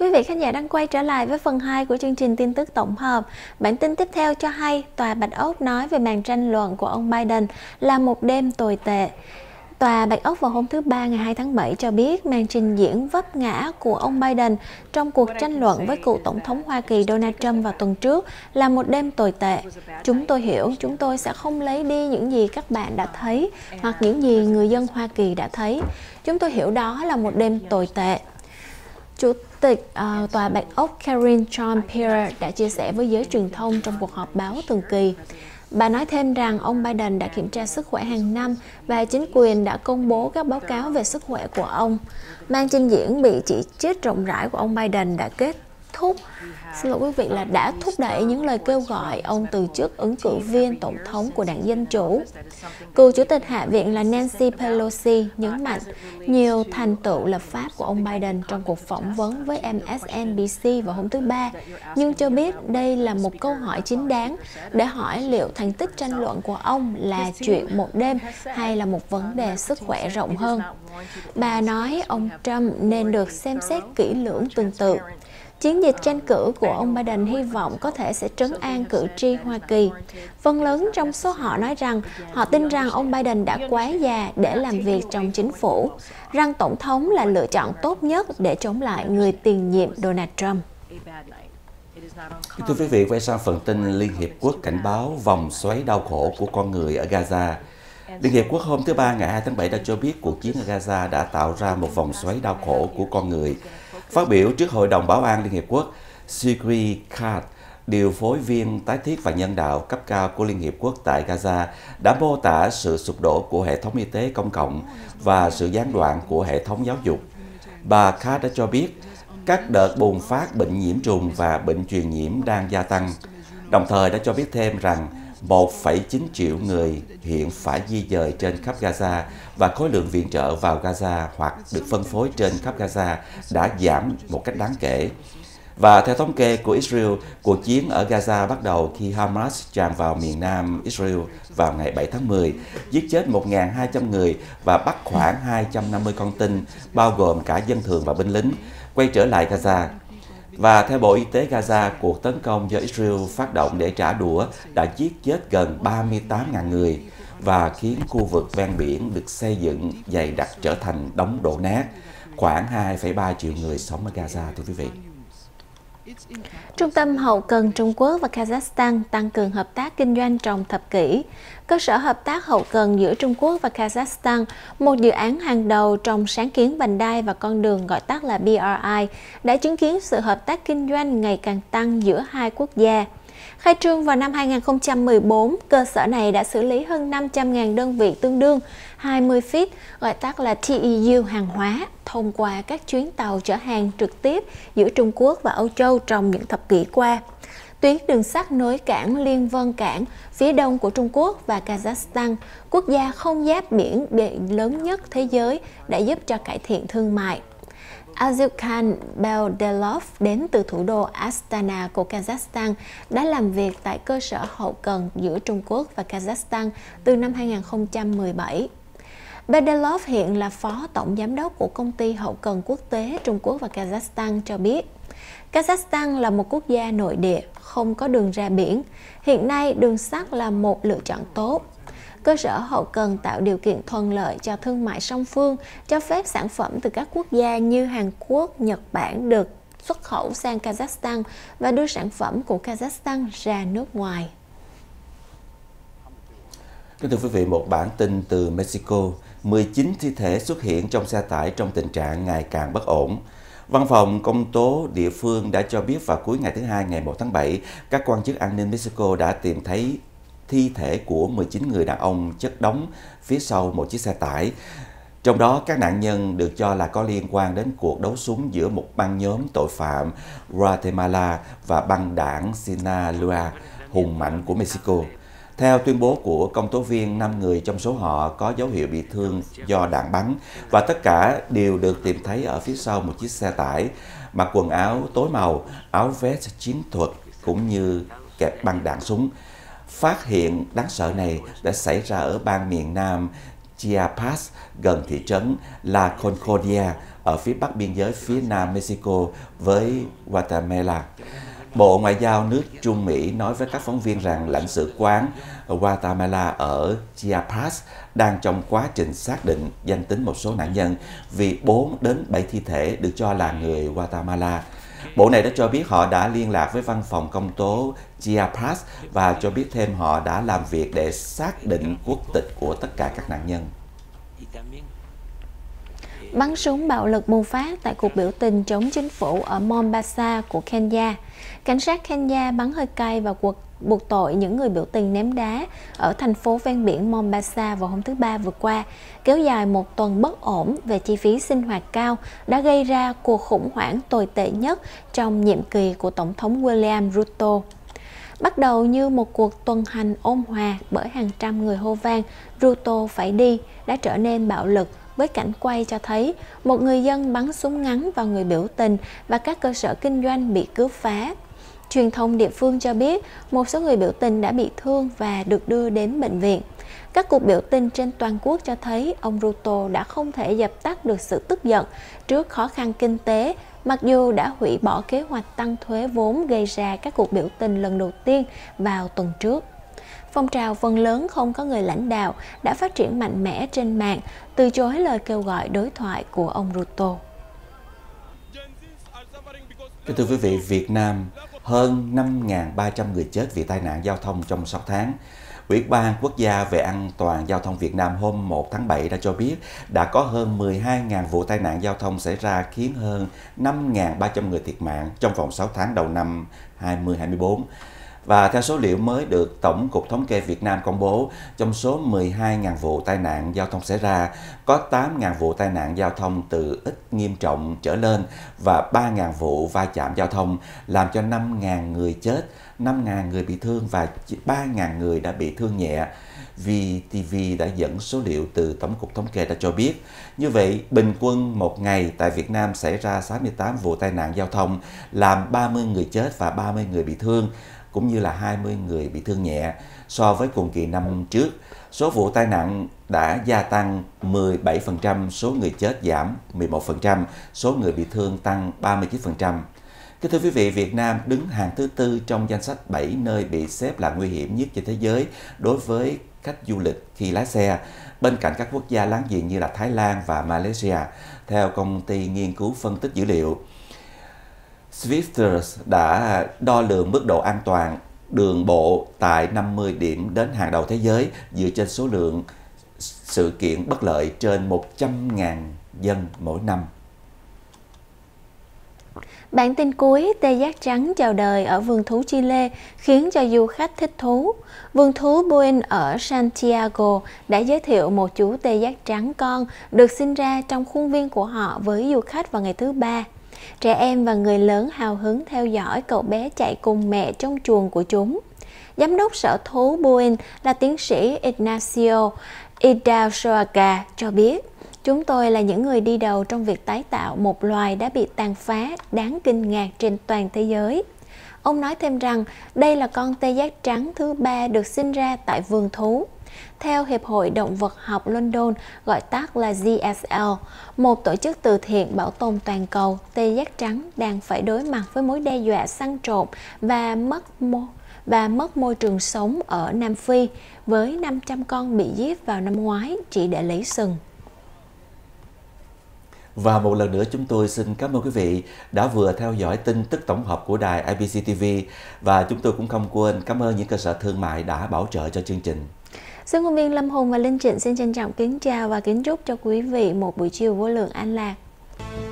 quý vị khán giả đang quay trở lại với phần 2 của chương trình tin tức tổng hợp. Bản tin tiếp theo cho hay Tòa Bạch Ốc nói về màn tranh luận của ông Biden là một đêm tồi tệ. Tòa Bạch Ốc vào hôm thứ Ba ngày 2 tháng 7 cho biết màn trình diễn vấp ngã của ông Biden trong cuộc tranh luận với cựu Tổng thống Hoa Kỳ Donald Trump vào tuần trước là một đêm tồi tệ. Chúng tôi hiểu, chúng tôi sẽ không lấy đi những gì các bạn đã thấy hoặc những gì người dân Hoa Kỳ đã thấy. Chúng tôi hiểu đó là một đêm tồi tệ. Chủ tịch Tòa Bạch Ốc Karine Jean-Pierre đã chia sẻ với giới truyền thông trong cuộc họp báo thường kỳ. Bà nói thêm rằng ông Biden đã kiểm tra sức khỏe hàng năm và chính quyền đã công bố các báo cáo về sức khỏe của ông. Màn trình diễn bị chỉ trích rộng rãi của ông Biden đã đã thúc đẩy những lời kêu gọi ông từ chức ứng cử viên tổng thống của đảng Dân Chủ. Cựu Chủ tịch Hạ viện là Nancy Pelosi nhấn mạnh nhiều thành tựu lập pháp của ông Biden trong cuộc phỏng vấn với MSNBC vào hôm thứ Ba, nhưng cho biết đây là một câu hỏi chính đáng để hỏi liệu thành tích tranh luận của ông là chuyện một đêm hay là một vấn đề sức khỏe rộng hơn. Bà nói ông Trump nên được xem xét kỹ lưỡng tương tự. Chiến dịch tranh cử của ông Biden hy vọng có thể sẽ trấn an cử tri Hoa Kỳ. Phần lớn trong số họ nói rằng họ tin rằng ông Biden đã quá già để làm việc trong chính phủ, rằng Tổng thống là lựa chọn tốt nhất để chống lại người tiền nhiệm Donald Trump. Thưa quý vị, quay sang phần tin Liên Hiệp Quốc cảnh báo vòng xoáy đau khổ của con người ở Gaza. Liên Hiệp Quốc hôm thứ Ba ngày 2 tháng 7 đã cho biết cuộc chiến ở Gaza đã tạo ra một vòng xoáy đau khổ của con người. Phát biểu trước Hội đồng Bảo an Liên Hiệp Quốc, Sigrid Kaag, điều phối viên tái thiết và nhân đạo cấp cao của Liên Hiệp Quốc tại Gaza, đã mô tả sự sụp đổ của hệ thống y tế công cộng và sự gián đoạn của hệ thống giáo dục. Bà Kaag đã cho biết các đợt bùng phát bệnh nhiễm trùng và bệnh truyền nhiễm đang gia tăng, đồng thời đã cho biết thêm rằng 1,9 triệu người hiện phải di dời trên khắp Gaza và khối lượng viện trợ vào Gaza hoặc được phân phối trên khắp Gaza đã giảm một cách đáng kể. Và theo thống kê của Israel, cuộc chiến ở Gaza bắt đầu khi Hamas tràn vào miền nam Israel vào ngày 7 tháng 10, giết chết 1.200 người và bắt khoảng 250 con tin, bao gồm cả dân thường và binh lính, quay trở lại Gaza. Và theo Bộ Y tế Gaza, cuộc tấn công do Israel phát động để trả đũa đã giết chết gần 38.000 người và khiến khu vực ven biển được xây dựng dày đặc trở thành đống đổ nát. Khoảng 2,3 triệu người sống ở Gaza, thưa quý vị. Trung tâm hậu cần Trung Quốc và Kazakhstan tăng cường hợp tác kinh doanh trong thập kỷ. Cơ sở hợp tác hậu cần giữa Trung Quốc và Kazakhstan, một dự án hàng đầu trong sáng kiến vành đai và con đường gọi tắt là BRI, đã chứng kiến sự hợp tác kinh doanh ngày càng tăng giữa hai quốc gia. Khai trương vào năm 2014, cơ sở này đã xử lý hơn 500.000 đơn vị tương đương 20 feet, gọi tắt là TEU hàng hóa, thông qua các chuyến tàu chở hàng trực tiếp giữa Trung Quốc và Âu Châu trong những thập kỷ qua. Tuyến đường sắt nối cảng Liên Vân Cảng, phía đông của Trung Quốc và Kazakhstan, quốc gia không giáp biển lớn nhất thế giới, đã giúp cho cải thiện thương mại. Azilkhan Beldelov đến từ thủ đô Astana của Kazakhstan đã làm việc tại cơ sở hậu cần giữa Trung Quốc và Kazakhstan từ năm 2017. Beldelov hiện là phó tổng giám đốc của công ty hậu cần quốc tế Trung Quốc và Kazakhstan cho biết, Kazakhstan là một quốc gia nội địa, không có đường ra biển. Hiện nay, đường sắt là một lựa chọn tốt. Cơ sở hậu cần tạo điều kiện thuận lợi cho thương mại song phương, cho phép sản phẩm từ các quốc gia như Hàn Quốc, Nhật Bản được xuất khẩu sang Kazakhstan và đưa sản phẩm của Kazakhstan ra nước ngoài. Kính thưa quý vị, một bản tin từ Mexico, 19 thi thể xuất hiện trong xe tải trong tình trạng ngày càng bất ổn. Văn phòng công tố địa phương đã cho biết vào cuối ngày thứ Hai ngày 1 tháng 7, các quan chức an ninh Mexico đã tìm thấy thi thể của 19 người đàn ông chất đống phía sau một chiếc xe tải. Trong đó, các nạn nhân được cho là có liên quan đến cuộc đấu súng giữa một băng nhóm tội phạm Guatemala và băng đảng Sinaloa hùng mạnh của Mexico. Theo tuyên bố của công tố viên, 5 người trong số họ có dấu hiệu bị thương do đạn bắn và tất cả đều được tìm thấy ở phía sau một chiếc xe tải, mặc quần áo tối màu, áo vest chiến thuật cũng như kẹp băng đạn súng. Phát hiện đáng sợ này đã xảy ra ở bang miền Nam Chiapas gần thị trấn La Concordia ở phía bắc biên giới phía nam Mexico với Guatemala. Bộ Ngoại giao nước Trung Mỹ nói với các phóng viên rằng lãnh sự quán Guatemala ở Chiapas đang trong quá trình xác định danh tính một số nạn nhân vì 4 đến 7 thi thể được cho là người Guatemala. Bộ này đã cho biết họ đã liên lạc với văn phòng công tố Chiapas và cho biết thêm họ đã làm việc để xác định quốc tịch của tất cả các nạn nhân. Bắn súng bạo lực bùng phát tại cuộc biểu tình chống chính phủ ở Mombasa của Kenya. Cảnh sát Kenya bắn hơi cay và buộc tội những người biểu tình ném đá ở thành phố ven biển Mombasa vào hôm thứ Ba vừa qua, kéo dài một tuần bất ổn về chi phí sinh hoạt cao đã gây ra cuộc khủng hoảng tồi tệ nhất trong nhiệm kỳ của Tổng thống William Ruto. Bắt đầu như một cuộc tuần hành ôn hòa bởi hàng trăm người hô vang Ruto phải đi đã trở nên bạo lực, với cảnh quay cho thấy một người dân bắn súng ngắn vào người biểu tình và các cơ sở kinh doanh bị cướp phá. Truyền thông địa phương cho biết một số người biểu tình đã bị thương và được đưa đến bệnh viện. Các cuộc biểu tình trên toàn quốc cho thấy ông Ruto đã không thể dập tắt được sự tức giận trước khó khăn kinh tế, mặc dù đã hủy bỏ kế hoạch tăng thuế vốn gây ra các cuộc biểu tình lần đầu tiên vào tuần trước. Phong trào phần lớn không có người lãnh đạo đã phát triển mạnh mẽ trên mạng, từ chối lời kêu gọi đối thoại của ông Ruto. Kính thưa quý vị, Việt Nam hơn 5.300 người chết vì tai nạn giao thông trong 6 tháng. Ủy ban Quốc gia về An toàn Giao thông Việt Nam hôm 1 tháng 7 đã cho biết đã có hơn 12.000 vụ tai nạn giao thông xảy ra khiến hơn 5.300 người thiệt mạng trong vòng 6 tháng đầu năm 2024. Và theo số liệu mới được Tổng cục Thống kê Việt Nam công bố, trong số 12.000 vụ tai nạn giao thông xảy ra, có 8.000 vụ tai nạn giao thông từ ít nghiêm trọng trở lên và 3.000 vụ va chạm giao thông, làm cho 5.000 người chết, 5.000 người bị thương và 3.000 người đã bị thương nhẹ. VTV đã dẫn số liệu từ Tổng cục Thống kê đã cho biết. Như vậy, bình quân một ngày tại Việt Nam xảy ra 68 vụ tai nạn giao thông, làm 30 người chết và 30 người bị thương, cũng như là 20 người bị thương nhẹ. So với cùng kỳ năm trước, số vụ tai nạn đã gia tăng 17%, số người chết giảm 11%, số người bị thương tăng 39%. Kính thưa quý vị, Việt Nam đứng hàng thứ 4 trong danh sách 7 nơi bị xếp là nguy hiểm nhất trên thế giới đối với khách du lịch khi lái xe, bên cạnh các quốc gia láng giềng như là Thái Lan và Malaysia, theo công ty nghiên cứu phân tích dữ liệu. Swifters đã đo lường mức độ an toàn đường bộ tại 50 điểm đến hàng đầu thế giới dựa trên số lượng sự kiện bất lợi trên 100.000 dân mỗi năm. Bản tin cuối, tê giác trắng chào đời ở vườn thú Chile khiến cho du khách thích thú. Vườn thú Buin ở Santiago đã giới thiệu một chú tê giác trắng con được sinh ra trong khuôn viên của họ với du khách vào ngày thứ Ba. Trẻ em và người lớn hào hứng theo dõi cậu bé chạy cùng mẹ trong chuồng của chúng. Giám đốc sở thú Buin là tiến sĩ Ignacio Hidalsoaga cho biết, chúng tôi là những người đi đầu trong việc tái tạo một loài đã bị tàn phá đáng kinh ngạc trên toàn thế giới. Ông nói thêm rằng đây là con tê giác trắng thứ 3 được sinh ra tại vườn thú. Theo Hiệp hội Động vật học London, gọi tắt là GSL, một tổ chức từ thiện bảo tồn toàn cầu, tê giác trắng đang phải đối mặt với mối đe dọa săn trộm và mất môi trường sống ở Nam Phi, với 500 con bị giết vào năm ngoái chỉ để lấy sừng. Và một lần nữa chúng tôi xin cảm ơn quý vị đã vừa theo dõi tin tức tổng hợp của đài IBC TV, và chúng tôi cũng không quên cảm ơn những cơ sở thương mại đã bảo trợ cho chương trình. Xin công viên Lâm Hùng và Linh Trịnh xin trân trọng kính chào và kính chúc cho quý vị một buổi chiều vô lượng an lạc.